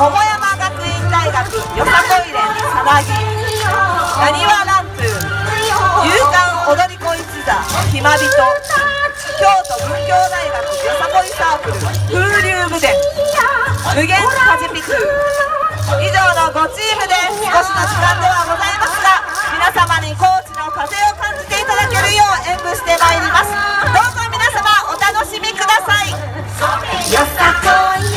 桃山学院大学よさこい連さなぎ、なにわランプ、勇敢踊り子一座ひまびと、京都文教大学よさこいサークル風流部伝、無限カジピク、以上の5チームで少しの時間ではございますが、皆様に高知の風を感じていただけるよう演舞してまいります。どうぞ皆様お楽しみください。よさこい